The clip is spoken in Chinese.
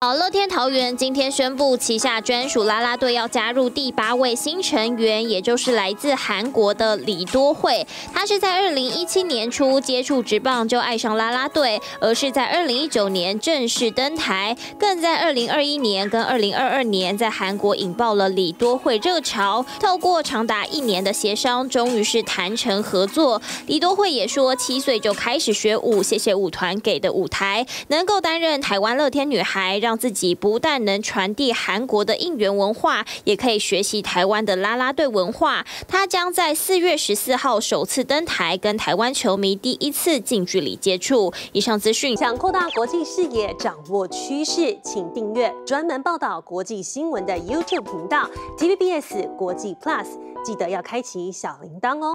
好，乐天桃园今天宣布，旗下专属啦啦队要加入第8位新成员，也就是来自韩国的李多惠。她是在2017年初接触职棒就爱上啦啦队，而是在2019年正式登台，更在2021年跟2022年在韩国引爆了李多惠热潮。透过长达1年的协商，终于是谈成合作。李多惠也说，7岁就开始学舞，谢谢舞团给的舞台，能够担任台湾乐天女孩，让自己不但能传递韩国的应援文化，也可以学习台湾的啦啦队文化。她将在4月14号首次登台，跟台湾球迷第一次近距离接触。以上资讯， 想扩大国际视野，掌握趋势，请订阅专门报道国际新闻的 YouTube 频道 TVBS 国际 Plus， 记得要开启小铃铛哦。